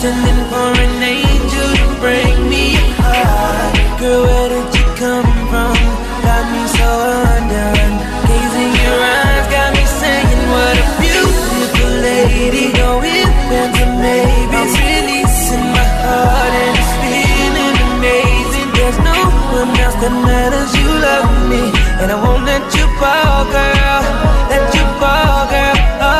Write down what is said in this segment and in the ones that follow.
Auditioning for an angel to break me apart. Girl, where did you come from? Got me so undone. Gazing your eyes got me saying, what a beautiful lady. Go with phantom maybe. I'm releasing my heart and it's feeling amazing. There's no one else that matters. You love me, and I won't let you fall, girl. Let you fall, girl.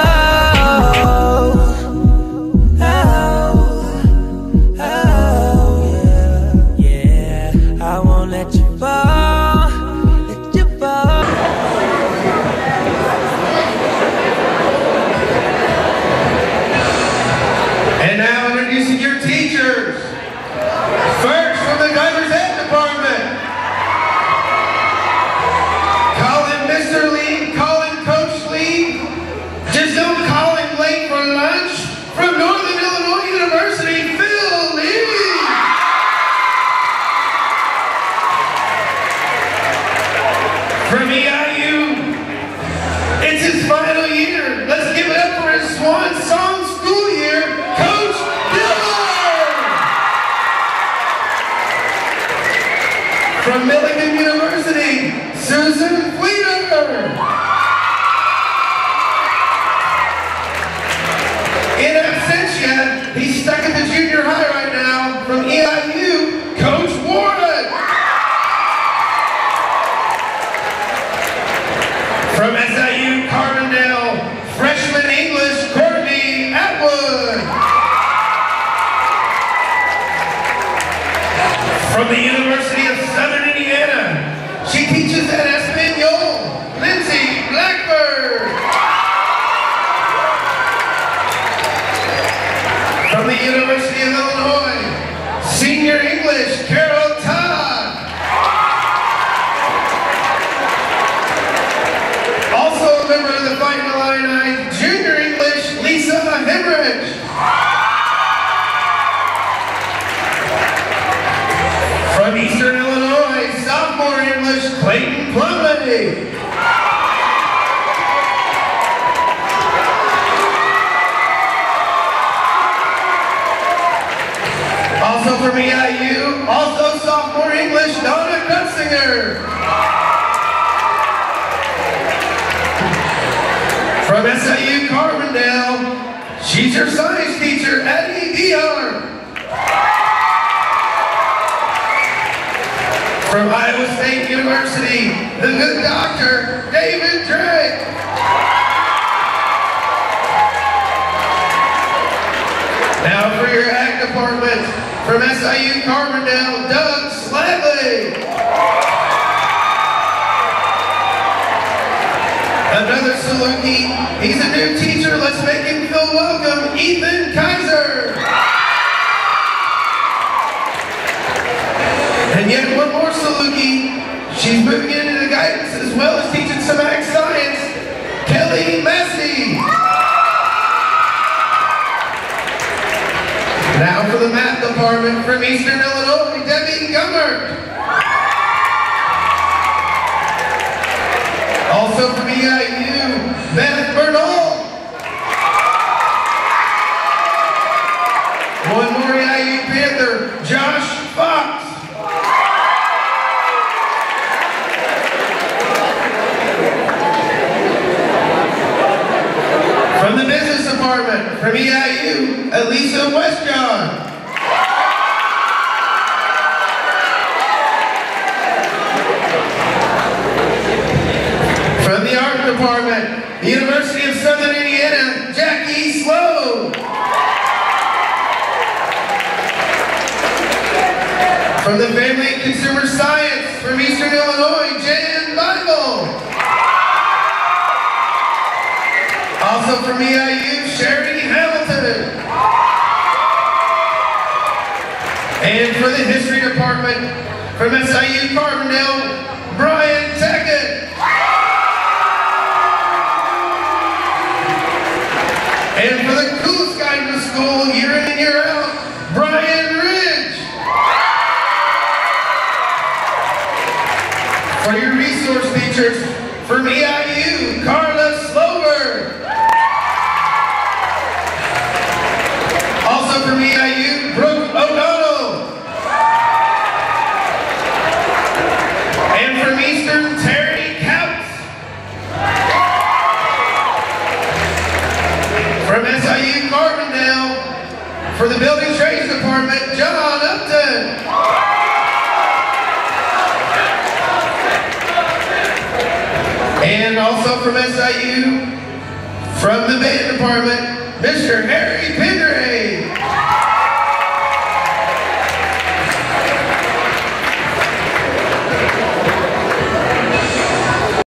From Milligan University, Susan Flora. In absentia, he's stuck at the junior high right now. From EIU, Coach Warren. From SIU Carbondale, freshman English Courtney Atwood. From the University of Southern Indiana, she teaches at Espanol, Lindsay Blackbird. From the University of Illinois, senior English, Carol Todd. Also a member of the Fighting Illini, junior English, Lisa Hemrich. From Eastern Illinois, sophomore English, Clayton Plumley. Also from EIU, also sophomore English, Donna Kutzinger. From SIU Carbondale, she's your science teacher, Addie Diar. From Iowa State University, the good doctor, David Drake. Now for your ag department, from SIU Carbondale, Doug Sladley. Another Saluki, he's a new teacher, let's make him feel welcome, Ethan Kaiser. And yet one more Saluki, she's moving into the guidance as well as teaching some ag science, Kelly Massey. Now for the math department from Eastern Illinois, Debbie Gummert. Also from EIU, Beth Bernal. One more EIU Panther, Josh Fox. From the business department, from EIU, Elisa Westjohn. From the art department, the University of Southern Indiana, Jackie Sloan. From the family and consumer science, from Eastern Illinois, Jan Bible. Also from EIU, Sherry Hamilton. And for the history department, from SIU Carbondale, Brian Tackett. And for the coolest guy in the school, year in and year out, Brian Ridge. For your resource teachers, from EIU, Carla Slover. Also Also from EIU, Brooke O'Donnell. And from Eastern, Terry Couts. From SIU Carbondale, for the Building Trades Department, John Upton. And also from SIU, from the band department, Mr. Harry Penderhay.